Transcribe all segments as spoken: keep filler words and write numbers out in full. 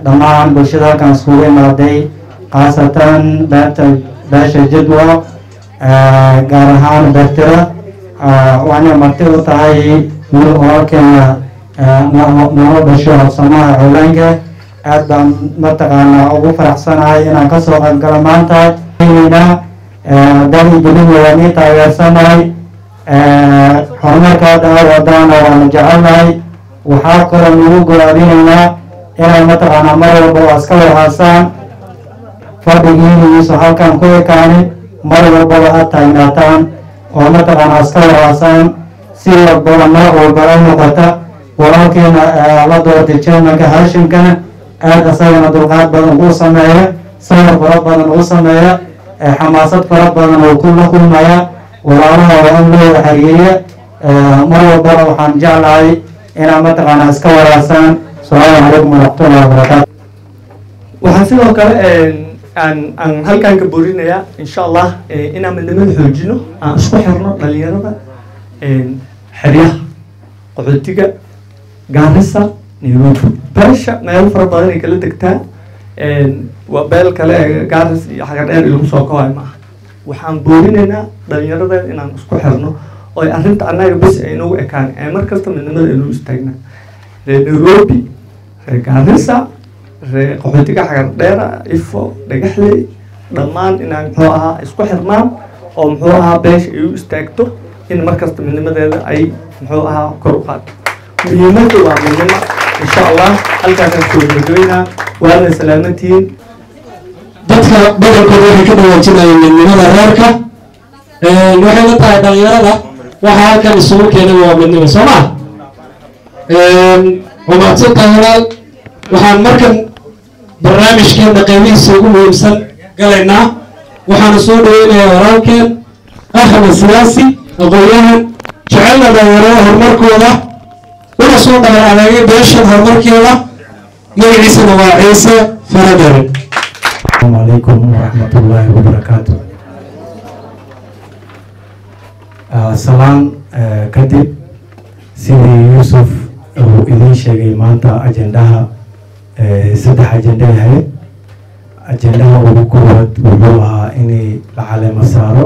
dhammaan bulshada halkan iskugu imaaday khaasatan beerta beesha jadwa gaar ahaan beertira waxayna marti u tahay wiil walaalkeena noo dhasho samaha haweenka aad baan mataqaanaa ugu faraxsanahay inaan kasoo qayb galo maanta dani jeliba waa nii taageersanahay horumarkaada wadaana waana jecelnahay waxaa kaloo nagu go'aabinaynaa inay mataqaanaa mar walba waa iska warhaasaan fadhigiiniiso halkan ku ekaanin mar walbaba aad taagnaataan oo mataqaanaa iska warhaasaan si walbaba nooc walba ay noqota walaalkeena la doortay chairmanka haashimkana aad asagana dulqaad badan uu sameeya sawir fara badan uu sameeya xamaasad fara badan oo ku la kulmaya walaalaha waa in loo xariiriya mar walbaba waxaan jeclahay inaa mataqaanaa iska waraasaan salaamu calaykum waraxmatullahi wabarakaatu waxaan sidoo kale aan aan halkaan ka boorinayaa insha allah inaan midnimada xoojino aan isku xirno dhalinyarada xeryaha qaxootiga gaarisa nairobi beesha meelo fara badan ay kala degtaa waa beel kale gaaris iyo xagadheer lagu soo kowaay maaha waxaan boorinaynaa dhalinyarada inaan isku xirno oo ay arrinta annaga bes ay nagu ekaan ee mar kasta midnimada aynu istaagnaa reer nairobi reer gaarisa reer qaxootiga xagadheera ifo dhagaxley dhammaan inaan muxuu ahaa isku xirnaan oo muxuu ahaa beesha ay u istaagto in mar kasta midnimadeeda ay muxuu ahaa kor u qaado muhiimadda waa midnimo insha allah halkaasaan soo gabagabeynaa waana salaamantihiin dadka badankood waxay ka dhawaajinayeen midnimada reerka waxay la tahay dhalinyarada waxa halkan isugu keenay waa midnimo soo ma waa mahadsantahay walaal waxaan markan barnaamijkeena qeybihiisa ugu muhiimsan galaynaa waxaana soo dhaweynayaa walaalkeen axmed siyaasi aqoon-yahan jecelna dhalinyarada horumarkooda una soo dhalan adeegay beeshan horumarkeeda magaciisana waa ciise faradare. السلام عليكم ورحمة الله وبركاته. سلام كدب سيدي يوسف وإذن شيء مانتا أجندها سدح أجنده هاي أجندها وبكرة وبوها إني لعلى مساره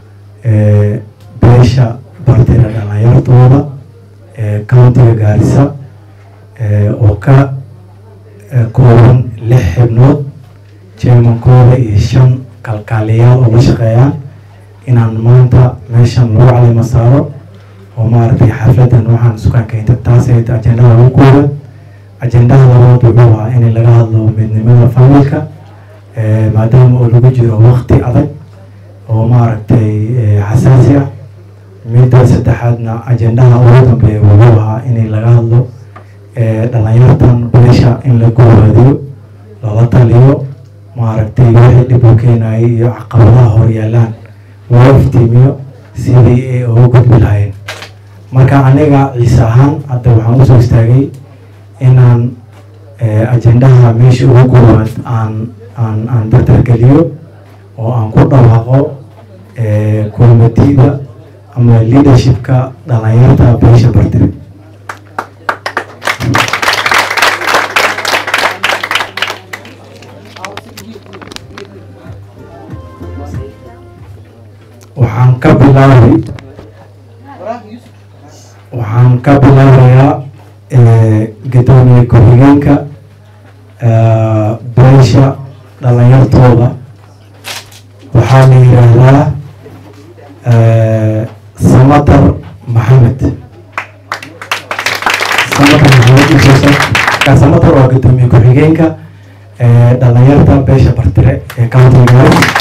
بيشا برتنا أنا يرتوها كونتي غارسا وكا كون لحبنود chairmankooda iyo shan kalkaaliyaal oo la shaqeeyaan inaan maanta meeshan lagu caleyma saaro oo maaragtay xafladan waxaan sukaan keentay taasay ajendada ugu kooban ajendaha labaad wuxuu ahaa in laga hadlo midnimada familka maadaama oo lagu jiro waqti adag oo maaragtay xasaasi ah midda saddexaadna ajendaha ugu dambeeya wuxuu ahaa in laga hadlo dhalinyartan beesha in la gowaadiyo lala taliyo maaragtay wixii dhib u keenayay iyo caqabadaha horyaalaan loo iftiimiyo sidii ay uga gudbi lahayn marka aniga ciise ahaan hadda waxaan usoo istaagay inaan ajendaha meesha ugu koowaad aan aan aan dardargeliyo oo aan ku dhawaaqo komitida ama leadershipka dhalinyarta beesha bartire waxaan ka bilaabay waxaan ka bilaabayaa gudoomiye ku-xigeenka beesha dhalinyartooda waxaa la yidhaahdaa samatar maxamed samatar maxamed samatar waa gudoomiye ku-xigeenka dhalinyarta beesha bartire ee countiga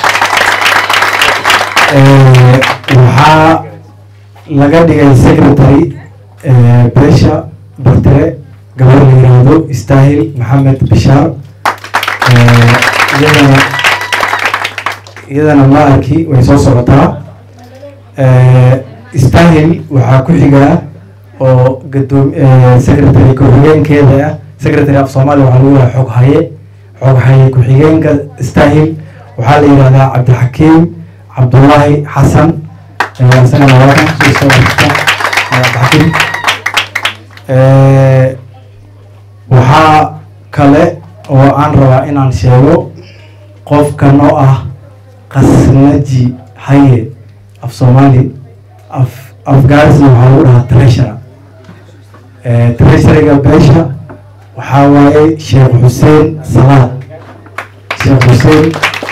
waxaa laga dhigay secretary beesha bartire gabar la yiraahdo istaahil maxamed bishaar iyadana iyadana maalkii way soo socotaa istaahil waxaa ku xigaa oo gadoom secretary ku-xigeenkeeda ah secretary af soomaaliya waxaa lagu yahay xog haye xog haye ku-xigeenka istaahil waxaa la yidhahdaa cabdixakiim cabdullaahi xasan asagana waakan soo soo cabdixakiim waxaa kale oo aan rabaa inaan sheego qofkan oo ah qasnaji haye af Soomaali af afgaarsi waxaa lagu dhahaa treasurer treasurer-ga beesha waxaa waaye Sheekh Xuseen Salaad Sheekh Xuseen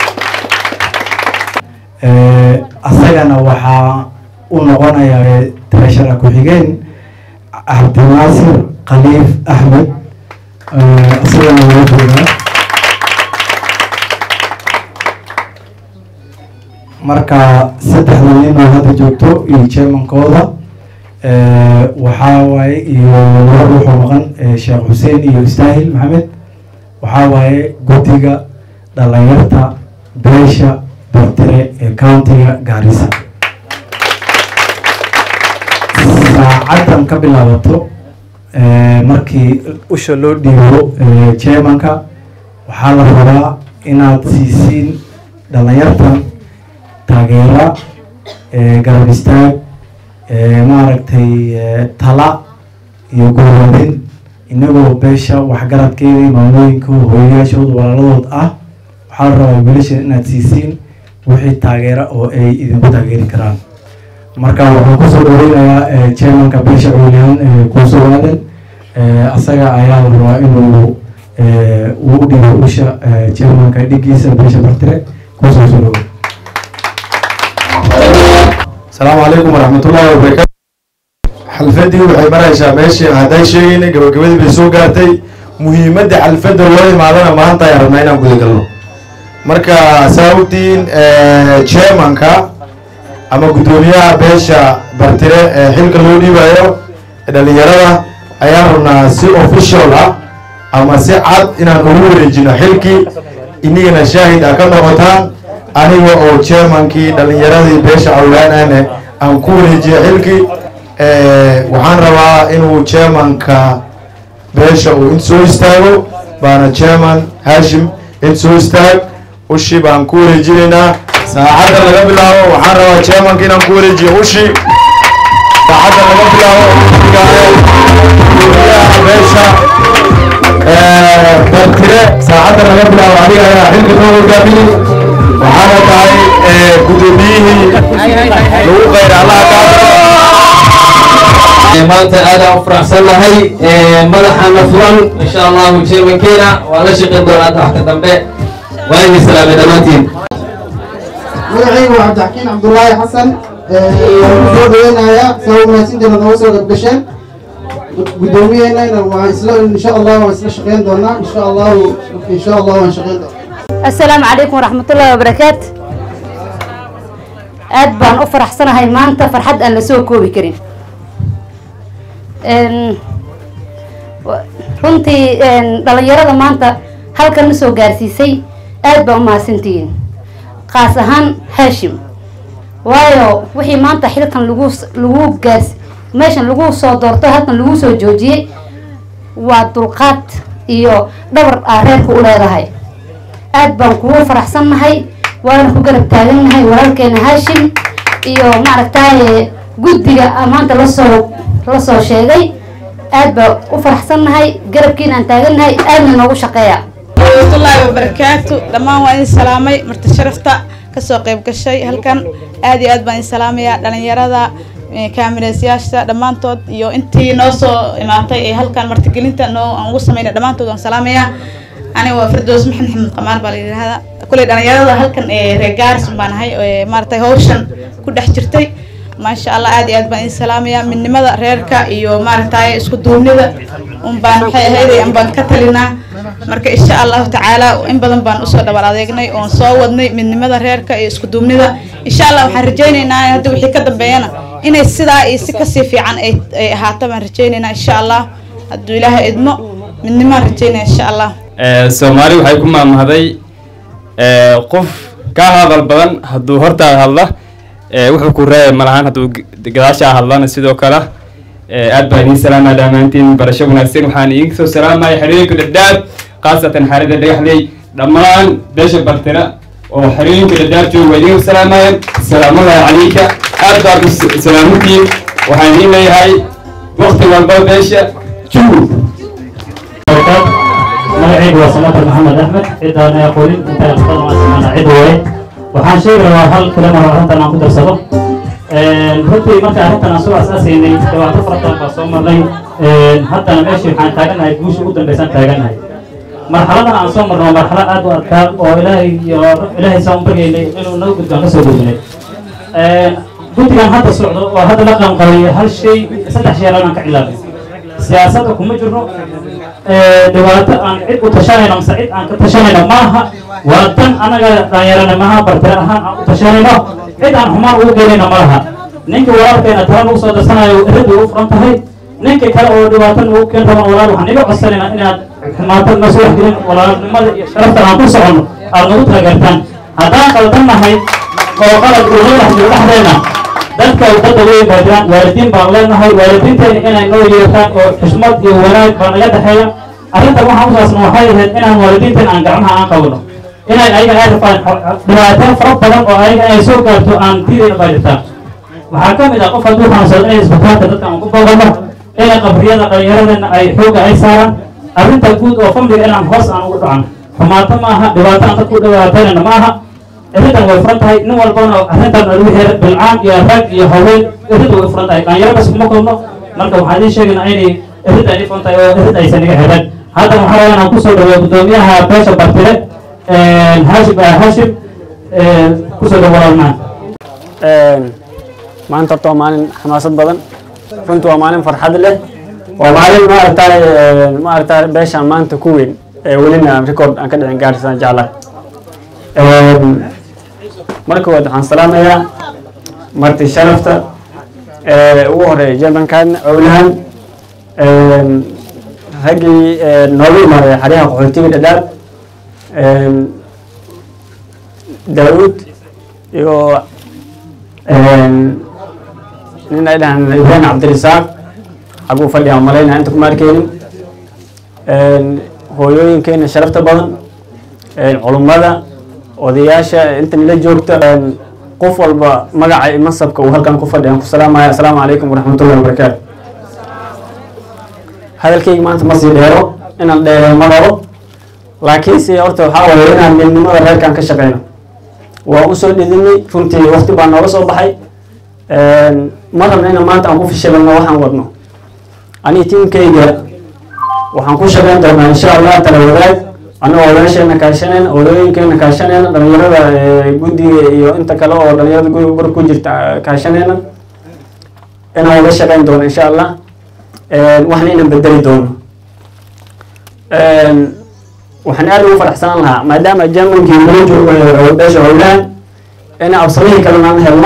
asagana waxaa u noqonayaa treasurer ku-xigeen Cabdinaasir Khaliif Axmed asagana waa joogaa marka saddexda nin oo hadda joogto iyo chairmankooda waxaa waaye iyo laba ruux oo maqan Sheekh Xuseen iyo Istaahil Maxamed waxaa waaye guddiga dhalinyarta beesha Bartire ee countiga Garissa saacadan ka bilaabato markii usha loo dhiibo chairmanka waxaa la rabaa inaad siisiin dhalinyartan taageera garab istaag maaragtay tala iyo go'aamin inagoo beesha waxgaradkeedii maamooyinkooda hooyayaashooda walaaladood ah waxaa la rabaa wiilasha inaad siisiin wixii taageera oo ay idinku taageeri karaan marka waxaan kusoo dhaweynayaa chairmanka beesha Culiyan kusoo waadan asaga ayaa la rabaa inuu uu u dhigo usha chairmanka dhigiisa beesha Bartire kusoo soo dhawo. Asalaamu calaykum waraxmatullaahi wabarakaatu. xalfadii waxay maraysaa meeshii hadday sheegaynay gabagabadii bay soo gaartay muhiimadda xalfadda loo imaadana maanta ayaan rabnaa inaan guda galno marka sababtiin chairmanka ama guddoomiyaha beesha Bartire ee xilka loo dhiibayo dhalinyarada ayaan rabnaa si official ah ama si cad inaan ugu wareejino xilkii inagana shaahid ah ka noqotaan aniga oo chairmankii dhalinyaradii beesha Culiyan aan ku wareejiyo xilkii waxaan rabaa inuu chairmanka beesha uu in soo istaago baana chairman Hashim in soo istaag ushi baan ku wareejinaynaa saacada laga bilaabo waxaan rabaa chairmanka inaan ku wareejiyo ushi saacada laga bilaabo guddiga beesha Bartire saacada laga bilaabo aniga ayaa xilka soo hogaaminay waxaana tahay guddoomiyihii lagu qayr Allah maanta aad aan u faraxsanahay madaxana furan insha Allah chairmankeena waa la shaqeyn doonaa taxta dambe waa in salaam dhammaantiin magacaygu waa Cabdixakiin Cabdullaahi Xasan soo dhaweynaaya soo maasinteena noo soo gabdhasheen guddoomiyeena waa isla insha Allah waa isla shaqeyn doonaa insha Allah insha Allah waan shaqeyn doonaa. السلام عليكم ورحمة الله وبركاته. أد بان أفرح سنة هاي مانتا فرحد أن لسوق كوبي كريم. runtii dhalinyarada maanta halkan la soo gaarsiisay aad baan u mahadsantihiin qaas ahaan Hashim waayo wixii maanta xilkan lagu lagu gaars meeshan lagu soo doorto halkan lagu soo joojiyay waa dulqaad iyo dhabar reerku u leedahay aad baan kugu faraxsanahay waan ku garab taaganahay walaalkeena Hashim iyo maaragtay guddiga maanta la soo la soo sheegay aad baan u faraxsanahay garabkiina aan taaganahay aadna noogu shaqeeya warahmatullaahi wabarakaatu dhamaan waan idin salaamay marti sharafta ka soo qayb gashay halkan aad iyo aad baan idin salaamayaa dhalinyarada kaamirayaasha dhamaantood iyo intii noo soo imaatay ee halkan martigelinta noo aan ugu sameeyay dhamaantood waan salaamayaa أنا وفردوس محمد محمد قمار بالي هذا كل الدنيا هالكن رجارس بانهاي مارتي هوشن كل حجرتي ما شاء الله عادي أدبان السلام يا من ماذا ريركا إيو مارتي اسكو دومني ذا ومبان هاي أم بان كتلنا مرك إن شاء الله تعالى وإن بدن بان أسود برادقني ونصودني من ماذا ريركا اسكو دومني ذا إن شاء الله وحرجينا إن هذا وحي كذا بيانا إن السدا يسكسي في عن هاتا من رجينا إن شاء الله هدو إله إدمو من ما رجينا إن شاء الله Soomaali waxay ku maamahday qof ka hadal badan haduu horta hadla wuxuu ku reeyay malahan haduu gadaasha hadlana sidoo kale aad baan idin salaamayaa dhamaantiin barasho wanaagsan waxaan idin soo salaamayaa xiriirka dhadhaab qaasatan xariirada dhagaxley dhamaan beesha Bartire oo xiriirka dhadhaab jooga idin salaamayaa salaamu alayka aad baan salaamutii waxaan idin leeyahay waqti walba beesha juu magacaygu waa senator maxamed axmed ciddaan aqoonin inta aqoon waa samana cid waaye waxaan sheegi rabaa hal kalima oo arrintan aan ku darsado runtii marka arrintan aan soo asaasaynay dhibaato fara badan baa soo marnay haddana meeshii waxaan taaganahay guusha ugu dambaysaan taaganahay marxaladan aan soo marno marxalad aad u adkaa oo ilaahay iyo ilaahay saan u baryaynay inuu naga gudbaan ka soo gudbinay guddigan hadda socdo oo hadda la qaanqabeeyay hal shay saddex shay aan ka cilaabay siyaasadda kuma jirno dhibaato aan cid u tashanayno mise cid aan ka tashanayno maaha waa dan anaga dhalinyarana maaha bartire ahaan aan u tashanayno cid aan xumaan ugu geenayno malaha ninka walaalkeena tala nagu soo darsanayo iradu u furan tahay ninka kale oo dhibaato nagu keen raban walaal waxaan iga codsanaynaa inaad xumaatad na soo gelin walaalnimada iyo sharaftan aan ku soconno aad nagu taageertaan haddaan qaldannahay oo qalad uu la dhex jiro dhexdeena dadka wadada weyn baa jiraan waalidiin baan leenahay waalidiinteena inay noo yeertaan oo xushmad iyo wanaag baa naga dhexeeya arrintan waxaan usaasna waxay ahayd inaan waalidiinteena aan gacmaha aan qabano inay ayaga ay rafaan dhibaato fara badan oo ayaga ay soo gaarto aan diidayna baa jirtaa waxaa ka mid ah qof hadduu xanuunsado inay isbitaalka dadka aan ku booqano inay qabriyada dhallinyaradeenna ay xooga ay saaraan arrinta guud oo famliga inaan hoos aan ugu dhacan xumaato maaha dhibaato aan dadku dhibaataynayna maaha arrintan way furan tahay nin walbana arrintan lagu xeeray bilcaan iyo rag iyo haween arrinta way furan tahay dhalinyaro bas kuma kulno marka waxaan idiin sheegaynaa inay arrintan ay furan tahay oo arrinta aysan iga xeeran hadda waxaa rabaa inaan kusoo dhaweeyo guddoomiyaha beesha bartire haashim haashim kusoo dhawo walaalmaan maanta horta waa maalin xamaasad badan runtii waa maalin farxad leh waa maalin maaragtay maaragtay beeshaan maanta ku weyn ee welina record aan ka dhicin gaarsiisaan jeclahay marka waad waxaan salaamayaa marti sharafta ugu horeeya jermankan owlahan raggii noogu imaaday xaryaha qaxootiga dhadhaab daawud iyo nin ay dhahaan ibrahim cabdirisaaq xaguu fadhiya malaynaa inta kuma arkeynin hooyooyinkeena sharafta badan culummada odayaasha inta nila joogta qof walba magaca iyo masabka uu halkan ku fadhiyan ku salaamaya assalaamu calaykum waraxmatullahi wabarakaatu hadalkayga maanta ma sii dheero inaan dheereeyo ma rabo laakiinse horta waxaa waaye inaan midnimada reerkan ka shaqeyno waa u soo dhidinay runtii waqti baa nooga soo baxay ma rabna inaan maanta aan ku fishilano waxaan wadno aniga tiimkayga waxaan ku shaqeyn doonaa insha allah tala wadaag anagoo odayaasheena kaashanayna odayooyinkeena kaashanayna dhalinyarada guddiga iyo inta kale oo dhalinyarada guri ku jirta kaashanayna inaan wada shaqeyn doono insha allah waxna inaan bedeli doono waxaan aad ugu faraxsanaan lahaa maadaama germankii nala joogo beesha howlahan in absamihii kalena aan helno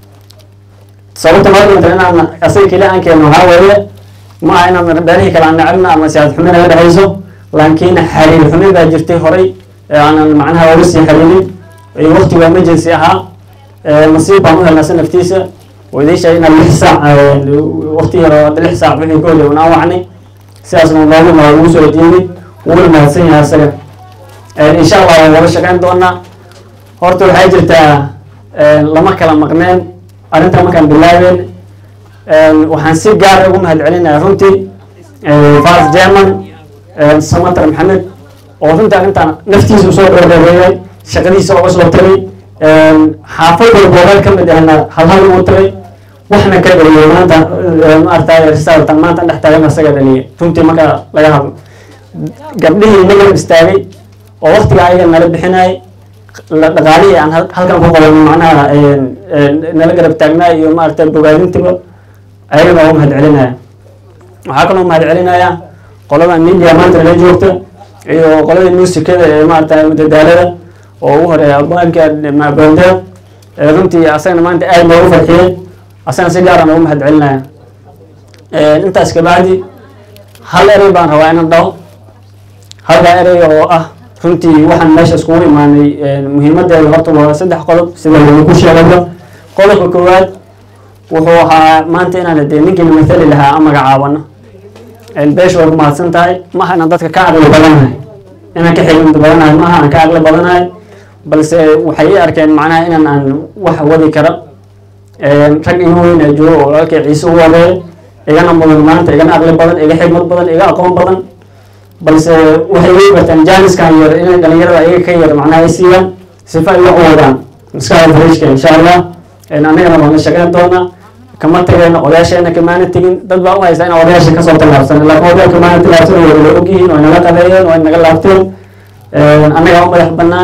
sababta maadanta inaan asaga keli aan keeno waxaa weeye ma aha inaan beelihii kale aan necebna ama siyaasad xumi naga dhexayso laakiin xariir xumi baa jirtay horay aanan macnaha oga sii xariirin iyo waqtigu emergency ahaa nasiib baan u helnaa sanaftiisa oo idiin sheegay inaan lix saac waqti yar oo lix saac wixii ka horreeyay unaan wacnay sidaasna noogu maa ugu soo diimay wuuna mahadsan yahay asaga insha allah waan wada shaqeyn doonaa horta waxay jirtaa lama kala maqneen arrinta markaan bilaabeen waxaan si gaara ugu mahad celinayaa runtii fas german samatar maxamed oo runtii arrintan naftiisa usoo dhoreereeyay shaqadiisa uga soo tagay xaafad walboogal ka mid ahna halhal uu tagay waxna ka dhaliyay maanta maaragtay risaaltan maanta dhex taagan asaga dhaliyay runtii marka laga hadlo gabdhihii naga istaagay oo waqtiga ayaga nala bixinayay dhaqaalihii aan halkan ku qaban macnaha nala garab taagnaa iyo maaragtay bogaadintiba ayagana ugu mahad celinaya waxaa kaloo mahad celinaya qolada media maanta nala joogta iyo qolada muusikada ee maaragtay madadaalada oo ugu horeeya abwaanka maabandada runtii asagana maanta aad noogu farxiyey asagana si gaara noogu mahad celinaya intaas kabacdi hal erey baan rabaa inaan dhaho halkaa erey oo ah runtii waxaan meesha iskugu imaanay muhiimadeeda horta waa saddex qodob sida lagu ku sheegayba qodobka koowaad wuxuu ahaa maanta inaan dee ninkiina mathali lahaa aan magacaabano beesha way ku mahadsan tahay maaha inaan dadka ka aqli badanahay inaan ka xigmad badanahay maaha aan ka aqli badanahay balse waxay ii arkeen macnaha inaan aan wax wadi kara rag igu weyn ee joogo oo walaalkay ciise ugu horeeya igana mudan maanta igana aqli badan iga xigmad badan iga aqoon badan balse waxay ugu bartaan jaaniskan yar inay dhalinyarada ayaga ka yar macnaha ay siiyaan sifa ay wax u wadaan maskaxda farishka insha allah annagana waan la shaqeyn doonaa kama tageyno odayaasheena kamaana tegin dad baa u haysta in odayaasha kasoo tallaabsan laakiin odayaal kamaana tallaabsan way wada ogyihiin way nala qadeeyeen way naga laabteen annaga u madax bannaan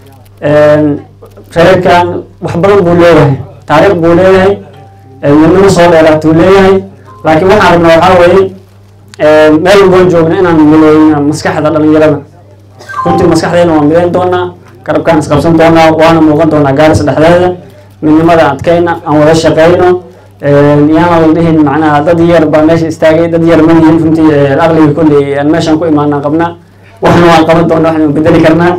reerkan wax badan buu leeyahay taariikh buu leeyahay midnimo soo dheeraatuu leeyahay laakiin waxaan rabnaa waxaa weeye meel walboon joogna inaan mideeyna maskaxda dhalinyarada runtii maskaxdeena waan mideyn doonaa garabkaan isqabsan doonaa waana muuqan doonaa gaaris dhexdeeda midnimada adkayna aan wada shaqeyno yaana la dhihin macnaha dad yar baa meesha istaagay dad yar ma yihiin runtii aqliga kolley aan meeshaan ku imaanaan qabnaa waxna waan qaban doonaa waxna waan bedeli karnaa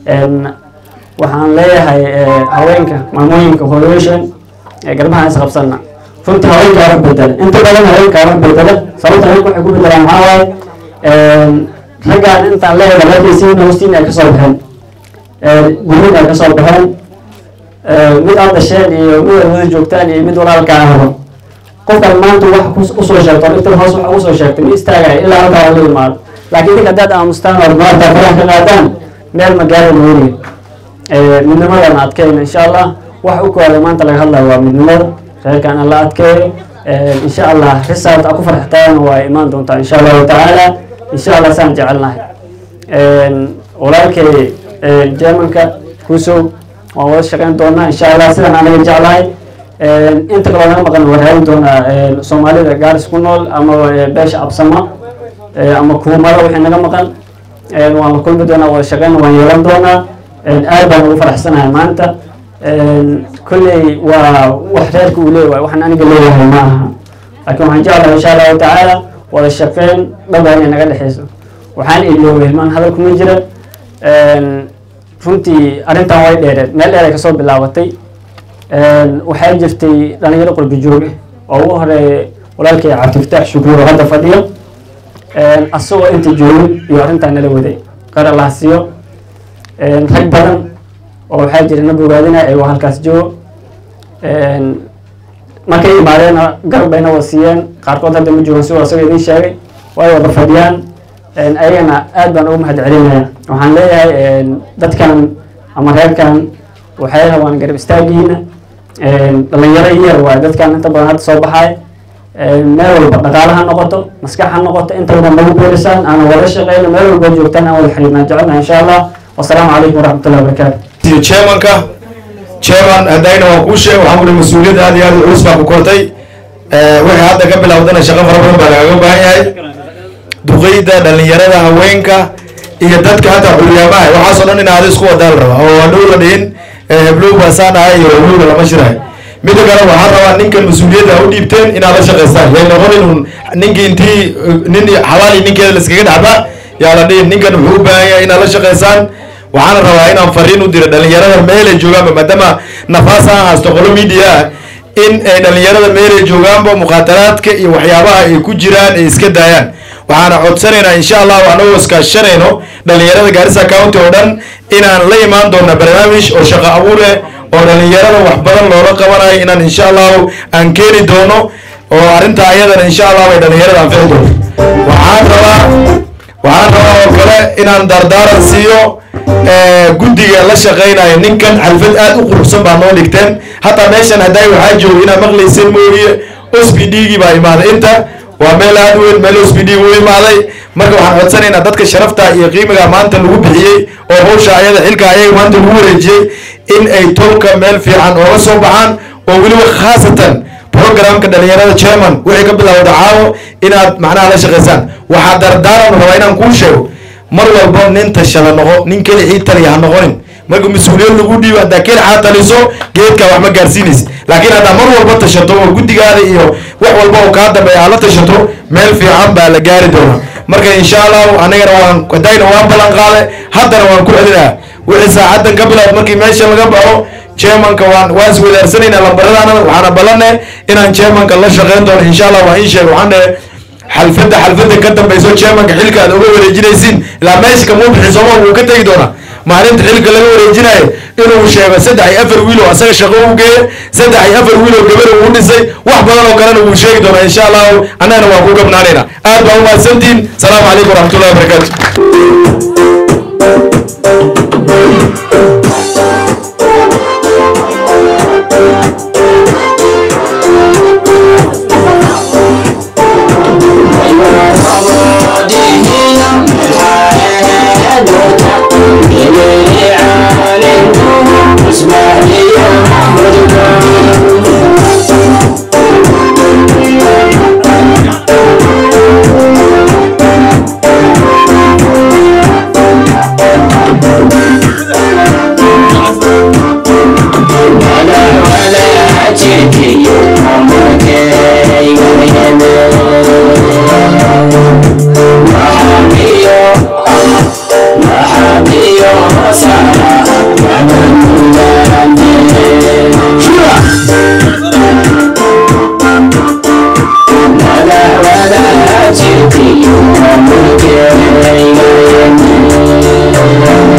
waxaan leeyahay haweenka maamooyinka hooyooyashan garbahaan isqabsana runtii haweenkaa wax bedela inta badan haweenkaa wax bedela sababta haweenka waxay ku bedelaan maxaa waaye raggaan intaan leeyahay raggiisiina hoostiina ay kasoo baxeen gurmid ay kasoo baxeen mid aad dhasheen iyo mid aad wada joogtaan iyo mid walaalkaa habo qofkan maanta wax usoo sheegto dhigtan hoos wax usoo sheegtay ma istaagaya ilaa halkaa la imaado laakiin idinka haddaad aamustaan oo maanta faraha ka qaadaan meel magaalo mooriga midnimadana adkeyna insha allah wax u kooda maanta laga hadlayo waa midnimada reerkaan alla adkeeyo insha allah risaalt aad ku farxtaan waa imaan doontaa insha allahu tacaala insha allah saan jecelnahay walaalkay jermanka kusow waan wada shaqeyn doonaa insha allah sidaan anaga jeclahay inta kaloo naga maqan waan raadin doonaa soomaalida gaaris ku nool ama beesha absama ama kuumada wixii naga maqan waan la kulmi doonaa wada shaqeyn waan yeelan doonaa aad baan ugu faraxsanahay maanta kolley waa wax reerka uu leeyahay waxaan aniga leeyahay ma aha laakiin waxaan jeclahay insha allahu tacaala wada shaqeyn dhaba inay naga dhexeyso waxaan iloobay hilmaan hadal kuma jira runtii arrintan way dheereen meel dheer ay kasoo bilaabatay waxaa jirtay dhalinyaro qurbi jooge oo ugu horeeya walaalkay cabdifataax shukri oo hadda fadhiyo asagoo inta joogin iyo arrintan nala waday qar allah siiyo rag badan oo waxaa jira na bogaadinaya ayagoo halkaas joogo markay imaadeena garab bayna wada siiyeen qaarkood hadda ma joogan sidoo asagoo idiin sheegay way wada fadhiyaan ayagana aad baan ugu mahad celinaya waxaan leeyahay dadkan ama reerkan waxay rabaan garab istaagiina dhalinyaro yar waay dadkan inta badan hadda soo baxay meel walba dhaqaale ha noqoto maskax ha noqoto inta badan nagu beerisaan aan wada shaqeyno meel walba joogtaan aan wada xiriirnaa jecelnahay insha allah wasalaamu calaykum waraxmatullahi wabarakaatu chairmanka chairman haddayna waan kuu sheeg waxaan kuli mas-uuliyadda aad iyo aad culus baa ku kortay wixii hadda ka bilowdana shaqo fara badan baa lagaga baahan yahay duqeyda dhalinyarada haweenka iyo dadka hadda xulyaamaha waxaasoo dhan in aada isku wadaal raba oo waa dhow la dhihin heblow baasaan ahay iyo heblowga lama shirahay midda kale waxaan rabaa ninkan mas-uuliyadda u dhiibteen inaad la shaqaystaan yay noqonin un ninkii intii nin xawaali ninkeeda laiskaga dhacba yaa la dhihin ninkan wuxuu u baahan yahay inaad la shaqaysaan waxaana rabaa inaan fariin u diro dhalinyarada meelay joogaanba maadaama nafaas aan haysto qolo media in ay dhalinyarada meelay joogaanba muqaataraadka iyo waxyaabaha ay ku jiraan ay iska daayaan waxaana codsanaynaa insha allah anagoo iskaashanayno dhalinyarada Garissa County oo dhan inaan la imaan doona barnaamij oo shaqo abuur leh oo dhalinyarada wax badan loola qabanayo inaan insha allah aan keeni doono oo arrinta ayadana insha allah way dhalinyarada anfici doonto waxaan rabaa waxaan rabaa oo kale inaan dardaaran siiyo guddiga la shaqeynayo ninkan xalfad aad u quruxsan baa noo dhigteen hataa meeshan hadday waxaa joogo inaad maqlaysen mooye O S P D-gii baa imaaday inta waa meel aad weyn meel O S P D u imaaday marka waxaan codsanaynaa dadka sharafta iyo qiimiga maanta lagu bixiyey oo hawsha ayada xilka ayaga maanta lagu wareejiyey in ay tolka meel fiican ooga soo baxaan oo weliba khaasatan programka dhalinyarada chairman wixii ka bilowda caawo inaad macnaha la shaqaysaan waxaa dardaaran rabaa inaan kuu sheego mar walba nin tashada noqo nin keligii taliya ha noqonin marka mas-uuliyad lagu dhiibo haddaa kelicaa taliso geedka wax ma gaarsiinaysa laakiin haddaa mar walba tashato oo guddigaada iyo wax walba oo kaa dambeeya aad la tashato meel fiican baa la gaari doonaa marka insha allahu anagana waan hadayna waan ballan qaade haddana waan ku celinaa wixii saacadan ka bilowd markii meesha laga baxo chairmanka waan waan iswadaarsanayna lambaradaana waxaana ballanne inaan chairmanka la shaqeyn doono insha allah waan ii sheeg waxaan dhahe xalfadda xalfadda ka dambayso chairmanka xilka aad uga wareejinaysiin ilaa meesha kamuu bixi sooma wuu ka tegi doonaa maalinta xilka laga wareejinayo inuu sheego saddex iyo afar wiil oo asaga shaqo u geeye saddex iyo afar wiil oo gabar uu dhisay wax badan oo kalena wuu sheegi doonaa insha allahu annagana waan ku gabnaanayna aad baa umahadsantihiin salaamu calaykum waraxmatullahi wabarakaatu Yeah.